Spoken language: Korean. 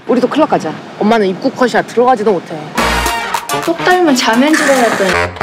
우리도 클럽 가자. 엄마는 입국 컷이야. 들어가지도 못해. 똑 닮은 자매인 줄 알았더니